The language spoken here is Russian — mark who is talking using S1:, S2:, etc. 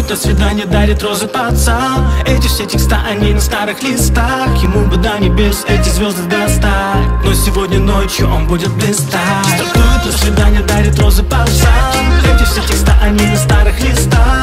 S1: Стартует на свидание, дарит розы пацан. Эти все текста, они на старых листах. Ему бы до небес эти звезды достать, но сегодня ночью он будет блистать. Стартует на свидание, дарит розы пацан. Эти все текста, они на старых листах.